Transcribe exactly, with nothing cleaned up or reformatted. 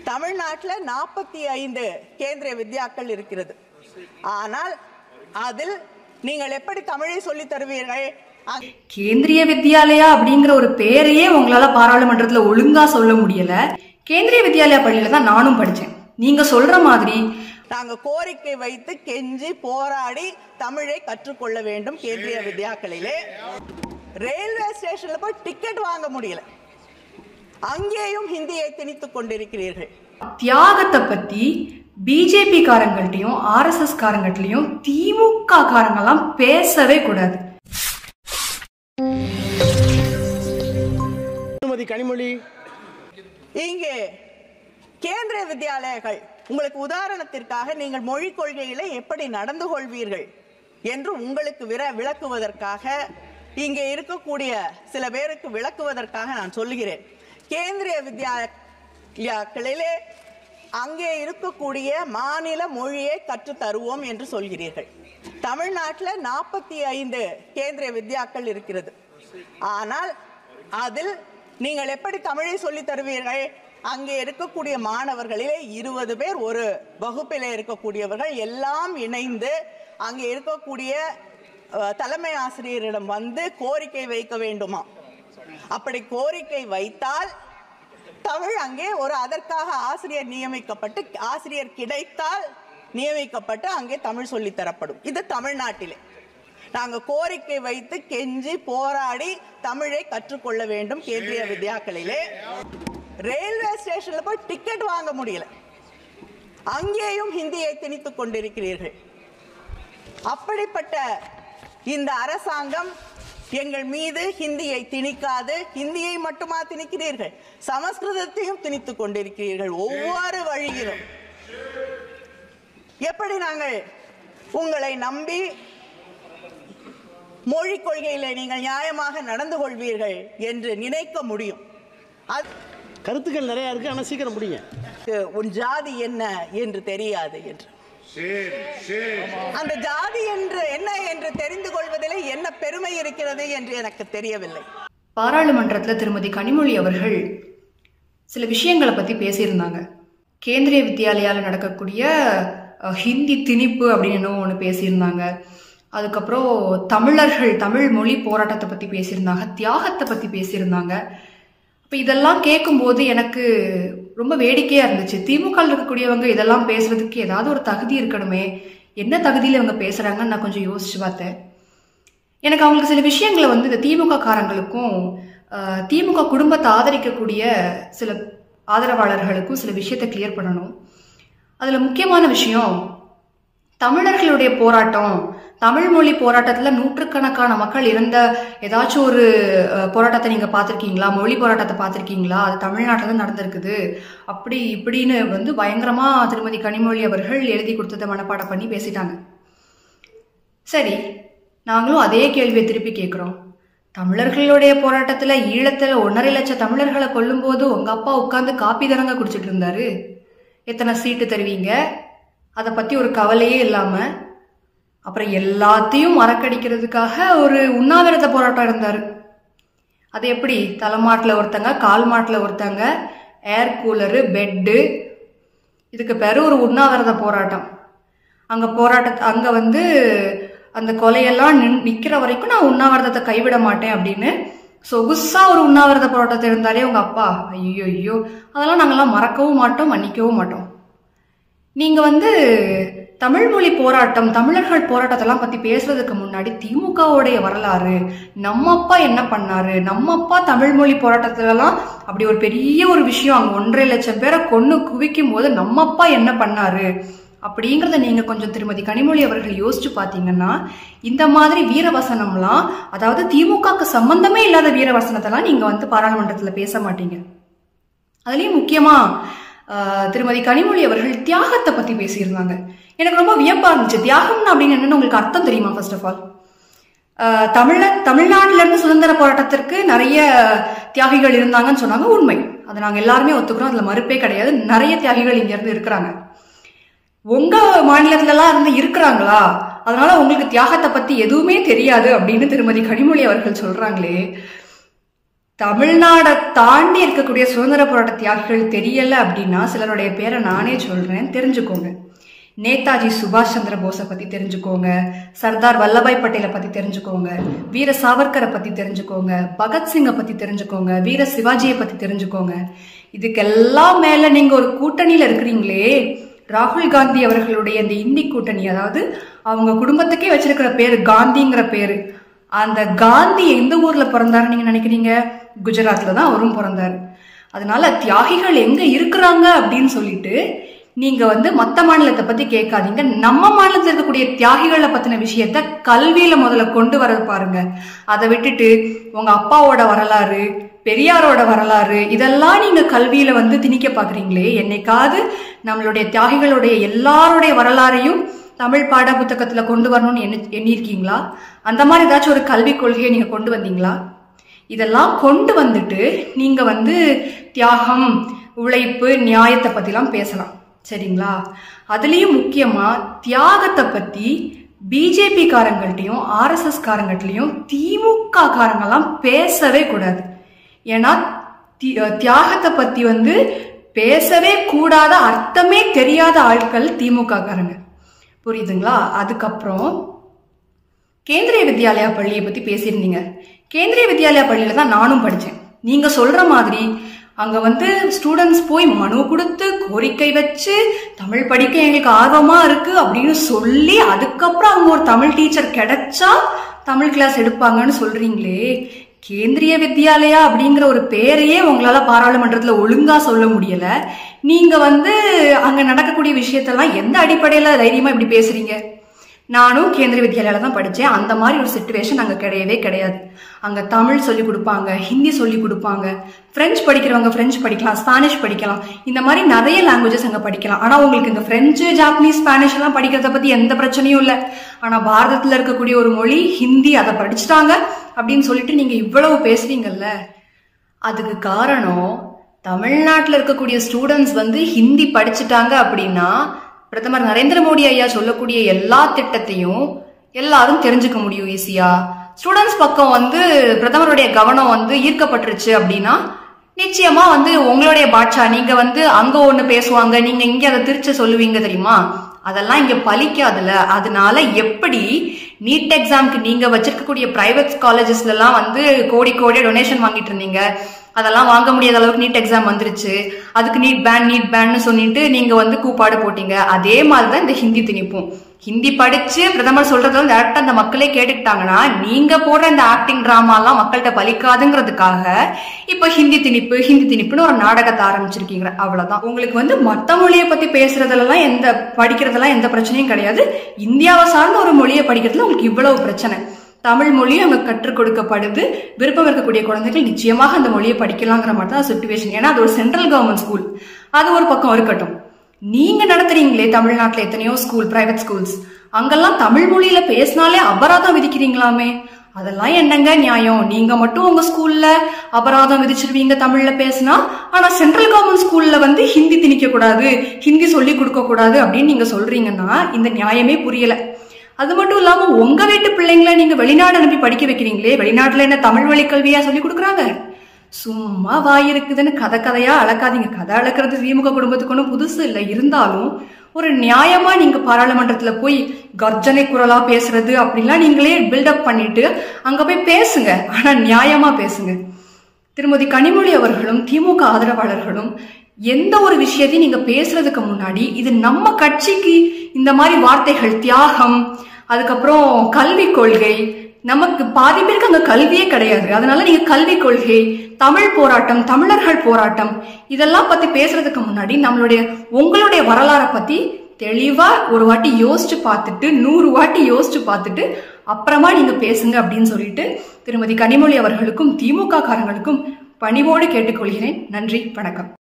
தமிழ்நாட்டில் நாற்பத்தி ஐந்து கேந்திரிய வித்யாக்கள் இருக்கிறது. ஆனால் அதில் நீங்கள் எப்படி தமிழை சொல்லி தருவீர்கள்? கேந்திரிய வித்யாலயா அப்படிங்கிற ஒரு பேரையே உங்களால பாராளுமன்றத்துல ஒழுங்கா சொல்ல முடியல. கேந்திரிய வித்யாலயா பள்ளியில தான் நானும் படிச்சேன். நீங்க சொல்ற மாதிரி நாங்க கோரிக்கை வைத்து கெஞ்சி போராடி தமிழை கற்றுக்கொள்ள வேண்டும். கேந்திரிய வித்யாக்களிலே ரயில்வே ஸ்டேஷன்ல போய் டிக்கெட் வாங்க முடியல, அங்கேயும் ஹிந்தியை திணித்துக் கொண்டிருக்கிறீர்கள். தியாகத்தை பத்தி பிஜேபி காரங்கள்ட்டையும் ஆர் எஸ் எஸ் காரங்கள்ட்டையும் திமுக காரங்கெல்லாம் பேசவே கூடாது. கனிமொழி, இங்கே கேந்திரிய வித்யாலயங்கள் உங்களுக்கு உதாரணத்திற்காக நீங்கள் மொழி கொள்கையில எப்படி நடந்து கொள்வீர்கள் என்று உங்களுக்கு விளக்குவதற்காக இங்கே இருக்கக்கூடிய சில பேருக்கு விளக்குவதற்காக நான் சொல்லுகிறேன். கேந்திரிய வித்யாலயங்களிலே அங்கே இருக்கக்கூடிய மாநில மொழியை கற்று தருவோம் என்று சொல்கிறீர்கள். தமிழ்நாட்டில் நாற்பத்தி ஐந்து கேந்திரிய வித்யாக்கள் இருக்கிறது. ஆனால் அதில் நீங்கள் எப்படி தமிழை சொல்லி தருவீர்கள்? அங்கே இருக்கக்கூடிய மாணவர்களிலே இருபது பேர் ஒரு வகுப்பிலே இருக்கக்கூடியவர்கள் எல்லாம் இணைந்து அங்கே இருக்கக்கூடிய தலைமை ஆசிரியரிடம் வந்து கோரிக்கை வைக்க வேண்டுமா? அப்படி கோரிக்கை வைத்தால் தமிழ் அங்கே ஒரு அதற்காக ஆசிரியர் நியமிக்கப்பட்டு ஆசிரியர் கிடைத்தால் நியமிக்கப்பட்டு அங்கே தமிழ் சொல்லித்தரப்படும். இது தமிழ்நாட்டிலே நாங்கள் கோரிக்கை வைத்து கெஞ்சி போராடி தமிழை கற்றுக்கொள்ள வேண்டும். கேந்திரிய வித்யாக்களிலே ரயில்வே ஸ்டேஷன்ல போய் டிக்கெட் வாங்க முடியல, அங்கேயும் ஹிந்தியை திணித்துக் கொண்டிருக்கிறீர்கள். அப்படிப்பட்ட இந்த அரசாங்கம் எங்கள் மீது ஹிந்தியை திணிக்காது. ஹிந்தியை மட்டுமா திணிக்கிறீர்கள், சமஸ்கிருதத்தையும் திணித்துக் கொண்டிருக்கிறீர்கள். ஒவ்வொரு வழியிலும் எப்படி நாங்கள் உங்களை நம்பி மொழி கொள்கையிலே நீங்கள் நியாயமாக நடந்து கொள்வீர்கள் என்று நினைக்க முடியும்? கருத்துக்கள் நிறைய இருக்கு, ஆனால் சீக்கிரம் முடியுங்க. உன் ஜாதி என்ன என்று தெரியாது என்று, அந்த ஜாதி என்று என்ன என்று தெரிந்து கொள்வதிலே என்ன பெருமை இருக்கிறது என்று எனக்கு தெரியவில்லை. பாராளுமன்றத்தில் திருமதி கனிமொழி அவர்கள் சில விஷயங்களை பத்தி பேசியிருந்தாங்க. கேந்திரிய வித்யாலயால நடக்கக்கூடிய ஹிந்தி திணிப்பு அப்படின்னு ஒன்று பேசியிருந்தாங்க. அதுக்கப்புறம் தமிழர்கள் தமிழ் மொழி போராட்டத்தை பத்தி பேசியிருந்தாங்க, தியாகத்தை பத்தி பேசியிருந்தாங்க. இப்போ இதெல்லாம் கேட்கும்போது எனக்கு ரொம்ப வேடிக்கையா இருந்துச்சு. திமுக இருக்கக்கூடியவங்க இதெல்லாம் பேசுறதுக்கு ஏதாவது ஒரு தகுதி இருக்கணுமே, என்ன தகுதியில அவங்க பேசுறாங்கன்னு நான் கொஞ்சம் யோசிச்சு பார்த்தேன். எனக்கு அவங்களுக்கு சில விஷயங்களை வந்து இந்த திமுக காரங்களுக்கும் திமுக குடும்பத்தை ஆதரிக்கக்கூடிய சில ஆதரவாளர்களுக்கும் சில விஷயத்தை கிளியர் பண்ணணும். அதுல முக்கியமான விஷயம், தமிழர்களுடைய போராட்டம், தமிழ் மொழி போராட்டத்துல நூற்றுக்கணக்கான மக்கள் இருந்த ஏதாச்சும் ஒரு போராட்டத்தை நீங்க பாத்திருக்கீங்களா? மொழி போராட்டத்தை பாத்திருக்கீங்களா? அது தமிழ்நாட்டில தான் நடந்திருக்குது அப்படி இப்படின்னு வந்து பயங்கரமா திருமதி கனிமொழி அவர்கள் எழுதி கொடுத்ததை மனப்பாடம் பண்ணி பேசிட்டாங்க. சரி, நாங்களும் அதே கேள்வியை திருப்பி கேட்கிறோம். தமிழர்களுடைய போராட்டத்துல ஈழத்துல ஒன்னரை லட்சம் தமிழர்களை கொல்லும் போது உங்க அப்பா உட்கார்ந்து காப்பி தரங்க குடிச்சிட்டு இருந்தாரு. எத்தனை சீட்டு தருவீங்க, அதை பத்தி ஒரு கவலையே இல்லாம அப்புறம் எல்லாத்தையும் மறக்கடிக்கிறதுக்காக ஒரு உண்ணாவிரத போராட்டம் இருந்தாரு. அது எப்படி? தலைமாட்டில் ஒருத்தங்க, கால் மாட்டில் ஒருத்தங்க, ஏர் கூலரு, பெட்டு, இதுக்கு பேரு ஒரு உண்ணாவிரத போராட்டம். அங்க போராட்ட அங்க வந்து அந்த கொலையெல்லாம் நிக்கிற வரைக்கும் நான் உண்ணாவிரதத்தை கைவிட மாட்டேன் அப்படின்னு சொகுசா ஒரு உண்ணாவிரத போராட்டத்தை இருந்தாலே உங்க அப்பா. ஐயோ ஐயோ, அதெல்லாம் நாங்கெல்லாம் மறக்கவும் மாட்டோம், மன்னிக்கவும் மாட்டோம். நீங்க வந்து தமிழ் மொழி போராட்டம், தமிழர்கள் போராட்டத்தெல்லாம் பத்தி பேசுறதுக்கு முன்னாடி திமுகவுடைய வரலாறு, நம்ம அப்பா என்ன பண்ணாரு, நம்ம அப்பா தமிழ் மொழி போராட்டத்துல எல்லாம் அப்படி ஒரு பெரிய ஒரு விஷயம், அங்க ஒன்றரை லட்சம் பேரை கொன்னு குவிக்கும் போது நம்ம அப்பா என்ன பண்ணாரு அப்படிங்கறத நீங்க கொஞ்சம் திருமதி கனிமொழி அவர்கள் யோசிச்சு பாத்தீங்கன்னா, இந்த மாதிரி வீரவசனம்லாம், அதாவது திமுகக்கு சம்பந்தமே இல்லாத வீரவசனத்தெல்லாம் நீங்க வந்து பாராளுமன்றத்துல பேச மாட்டீங்க. அதுலயும் முக்கியமா திருமதி கனிமொழி அவர்கள் தியாகத்தை பத்தி பேசியிருந்தாங்க. எனக்கு ரொம்ப வியப்பா இருந்துச்சு. தியாகம் அப்படின்னு என்னன்னு உங்களுக்கு அர்த்தம் தெரியுமா? ஃபர்ஸ்ட் ஆஃப் ஆல், தமிழ தமிழ்நாட்டில இருந்து சுதந்திர போராட்டத்திற்கு நிறைய தியாகிகள் இருந்தாங்கன்னு சொன்னாங்க. உண்மை, அதை நாங்க எல்லாருமே ஒத்துக்கிறோம், அதுல மறுப்பே கிடையாது. நிறைய தியாகிகள் இங்க இருந்து இருக்கிறாங்க. உங்க மாநிலத்துல எல்லாம் இருந்து இருக்கிறாங்களா? அதனால உங்களுக்கு தியாகத்தை பத்தி எதுவுமே தெரியாது அப்படின்னு திருமதி கனிமொழி அவர்கள் சொல்றாங்களே, தமிழ்நாடை தாண்டி இருக்கக்கூடிய சுதந்திர போராட்ட தியாகிகள் தெரியல அப்படின்னா சிலருடைய பேரை நானே சொல்றேன், தெரிஞ்சுக்கோங்க. நேதாஜி சுபாஷ் சந்திர போஸை பத்தி தெரிஞ்சுக்கோங்க, சர்தார் வல்லபாய் பட்டேலை பத்தி தெரிஞ்சுக்கோங்க, வீர சாவர்கரை பத்தி தெரிஞ்சுக்கோங்க, பகத்சிங்கை பத்தி தெரிஞ்சுக்கோங்க, வீர சிவாஜியை பத்தி தெரிஞ்சுக்கோங்க. இதுக்கெல்லாம் மேல நீங்க ஒரு கூட்டணியில இருக்கிறீங்களே, ராகுல் காந்தி அவர்களுடைய இந்த இந்தி கூட்டணி, அதாவது அவங்க குடும்பத்துக்கே வச்சிருக்கிற பேரு காந்திங்கிற பேரு. அந்த காந்தி எந்த ஊர்ல பிறந்தாரு நீங்க நினைக்கிறீங்க? குஜராத்ல தான் அவரும் பிறந்தாரு. அதனால தியாகிகள் எங்க இருக்கிறாங்க அப்படின்னு சொல்லிட்டு நீங்க வந்து மத்த மாநிலத்தை பத்தி கேட்காதீங்க. நம்ம மாநிலத்தில் இருக்கக்கூடிய தியாகிகளை பத்தின விஷயத்த கல்வியில முதல்ல கொண்டு வர பாருங்க. அதை விட்டுட்டு உங்க அப்பாவோட வரலாறு, பெரியாரோட வரலாறு இதெல்லாம் நீங்க கல்வியில வந்து திணிக்க பாக்குறீங்களே, என்னைக்காவது நம்மளுடைய தியாகிகளுடைய எல்லாருடைய வரலாறையும் தமிழ் பாட புத்தகத்துல கொண்டு வரணும்னு எண்ணி எண்ணிருக்கீங்களா? அந்த மாதிரி ஏதாச்சும் ஒரு கல்விக் கொள்கையை நீங்க கொண்டு வந்தீங்களா? இதெல்லாம் கொண்டு வந்துட்டு நீங்க வந்து தியாகம், உழைப்பு, நியாயத்தை பத்திலாம் பேசலாம், சரிங்களா? அதுலயும் முக்கியமா தியாகத்தை பத்தி பிஜேபி காரங்கள்ட்டையும் ஆர்எஸ்எஸ் காரங்கள்ட்டையும் திமுக காரங்கெல்லாம் பேசவே கூடாது. ஏன்னா தியாகத்தை பத்தி வந்து பேசவே கூடாத, அர்த்தமே தெரியாத ஆட்கள் திமுக காரங்க, புரியுதுங்களா? அதுக்கப்புறம் கேந்திரிய வித்யாலயா பள்ளியை பத்தி பேசியிருந்தீங்க. கேந்திரிய வித்யாலயா பள்ளியில தான் நானும் படிச்சேன். நீங்க சொல்ற மாதிரி அங்க வந்து ஸ்டூடெண்ட்ஸ் போய் மனு கொடுத்து கோரிக்கை வச்சு தமிழ் படிக்க எங்களுக்கு ஆர்வமா இருக்கு அப்படின்னு சொல்லி அதுக்கப்புறம் அவங்க ஒரு தமிழ் டீச்சர் கிடைச்சா தமிழ் கிளாஸ் எடுப்பாங்கன்னு சொல்றீங்களே, கேந்திரிய வித்யாலயா அப்படிங்கிற ஒரு பேரையே உங்களால பாராளுமன்றத்துல ஒழுங்கா சொல்ல முடியல. நீங்க வந்து அங்க நடக்கக்கூடிய விஷயத்தெல்லாம் எந்த அடிப்படையில தைரியமா இப்படி பேசுறீங்க? நானும் கேந்திரிய வித்யாலயால தான் படிச்சேன். அந்த மாதிரி ஒரு சிச்சுவேஷன் அங்க கிடையவே கிடையாது. அங்க தமிழ் சொல்லி கொடுப்பாங்க, ஹிந்தி சொல்லி கொடுப்பாங்க, பிரெஞ்சு படிக்கிறவங்க பிரெஞ்சு படிக்கலாம், ஸ்பானிஷ் படிக்கலாம், இந்த மாதிரி நிறைய லாங்குவேஜஸ் அங்க படிக்கலாம். ஆனா உங்களுக்கு இந்த பிரெஞ்சு, ஜாப்பனீஸ், ஸ்பானிஷ் எல்லாம் படிக்கிறத பத்தி எந்த பிரச்சனையும் இல்லை. ஆனா பாரதத்துல இருக்கக்கூடிய ஒரு மொழி ஹிந்தி, அதை படிச்சுட்டாங்க அப்படின்னு சொல்லிட்டு நீங்க இவ்வளவு பேசுறீங்கல்ல, அதுக்கு காரணம் தமிழ்நாட்டில் இருக்கக்கூடிய ஸ்டூடெண்ட்ஸ் வந்து ஹிந்தி படிச்சுட்டாங்க அப்படின்னா பிரதமர் நரேந்திர மோடி ஐயா சொல்லக்கூடிய எல்லா திட்டத்தையும் எல்லாரும் தெரிஞ்சுக்க முடியும் ஈஸியா. ஸ்டூடெண்ட்ஸ் பக்கம் வந்து பிரதமருடைய கவனம் வந்து ஈர்க்கப்பட்டுருச்சு அப்படின்னா நிச்சயமா வந்து உங்களுடைய பாட்சா, நீங்க வந்து அங்க ஒண்ணு பேசுவாங்க, நீங்க இங்க அதை திருச்ச சொல்லுவீங்க தெரியுமா, அதெல்லாம் இங்க பலிக்காதுல. அதனால எப்படி நீட் எக்ஸாம்க்கு நீங்க வச்சிருக்கக்கூடிய பிரைவேட் காலேஜஸ்ல எல்லாம் வந்து கோடி கோடியா டொனேஷன் வாங்கிட்டு இருந்தீங்க, அதெல்லாம் வாங்க முடியாத அளவுக்கு நீட் எக்ஸாம் வந்துருச்சு, அதுக்கு நீட் பேன் நீட் பேன்னு சொல்லிட்டு நீங்க வந்து கூப்பாடு போட்டீங்க. அதே மாதிரிதான் இந்த ஹிந்தி திணிப்பும். ஹிந்தி படிச்சு பிரதமர் சொல்றத டேரக்டா அந்த மக்களே கேட்டுக்கிட்டாங்கன்னா நீங்க போடுற இந்த ஆக்டிங் டிராமா எல்லாம் மக்கள்கிட்ட பலிக்காதுங்கிறதுக்காக இப்ப ஹிந்தி திணிப்பு ஹிந்தி திணிப்புன்னு ஒரு நாடகத்தை ஆரம்பிச்சிருக்கீங்க. அவ்வளவுதான். உங்களுக்கு வந்து மத்த மொழியை பத்தி பேசுறதுல எந்த படிக்கிறதெல்லாம் எந்த பிரச்சனையும் கிடையாது. இந்தியாவை சார்ந்த ஒரு மொழியை படிக்கிறதுல உங்களுக்கு இவ்வளவு பிரச்சனை. தமிழ் மொழி அங்க கற்றுக் கொடுக்கப்படுது, விருப்பம் இருக்கக்கூடிய குழந்தைகள் நிச்சயமாக அந்த மொழியை படிக்கலாங்கிற மாதிரி தான் சிச்சுவேஷன். ஏன்னா அது ஒரு சென்ட்ரல் கவர்மெண்ட் ஸ்கூல், அது ஒரு பக்கம் இருக்கட்டும். நீங்க நடத்துறீங்களே தமிழ்நாட்டுல எத்தனையோ ஸ்கூல், பிரைவேட் ஸ்கூல்ஸ், அங்கெல்லாம் தமிழ் மொழியில பேசினாலே அபராதம் விதிக்கிறீங்களாமே, அதெல்லாம் என்னங்க நியாயம்? நீங்க மட்டும் உங்க ஸ்கூல்ல அபராதம் விதிச்சிருவீங்க தமிழ்ல பேசினா, ஆனா சென்ட்ரல் கவர்மெண்ட் ஸ்கூல்ல வந்து ஹிந்தி திணிக்க கூடாது, ஹிந்தி சொல்லி கொடுக்க கூடாது அப்படின்னு நீங்க சொல்றீங்கன்னா இந்த நியாயமே புரியல. அது மட்டும் இல்லாம உங்க வீட்டு பிள்ளைங்களை நீங்க வெளிநாடு அனுப்பி படிக்க வைக்கிறீங்களே, வெளிநாட்டுல என்ன தமிழ் வழி கல்வியா சொல்லி கொடுக்குறாங்க? சும்மா வாய் இருக்குதுன்னு கதை கதையா அளக்காதீங்க. கதை அளக்கிறது திமுக குடும்பத்துக்கு ஒன்றும் புதுசு இல்லை. இருந்தாலும் ஒரு நியாயமா நீங்க பாராளுமன்றத்துல போய் கர்ஜனை குரலா பேசுறது அப்படின்லாம் நீங்களே பில்டப் பண்ணிட்டு அங்க போய் பேசுங்க, ஆனா நியாயமா பேசுங்க. திருமதி கனிமொழி அவர்களும் திமுக ஆதரவாளர்களும் எந்த ஒரு விஷயத்தையும் நீங்க பேசுறதுக்கு முன்னாடி இது நம்ம கட்சிக்கு இந்த மாதிரி வார்த்தைகள், தியாகம், அதுக்கப்புறம் கல்வி கொள்கை, நமக்கு பாதி பேருக்கு அங்க கல்வியே கிடையாது, அதனால நீங்க கல்வி கொள்கை, தமிழ் போராட்டம், தமிழர்கள் போராட்டம் இதெல்லாம் பத்தி பேசுறதுக்கு முன்னாடி நம்மளுடைய உங்களுடைய வரலாறை பத்தி தெளிவா ஒரு வாட்டி யோசிச்சு பார்த்துட்டு நூறு வாட்டி யோசிச்சு பார்த்துட்டு அப்புறமா நீங்க பேசுங்க அப்படின்னு சொல்லிட்டு திருமதி கனிமொழி அவர்களுக்கும் திமுக காரங்களுக்கும் பணிவோடு கேட்டுக்கொள்கிறேன். நன்றி, வணக்கம்.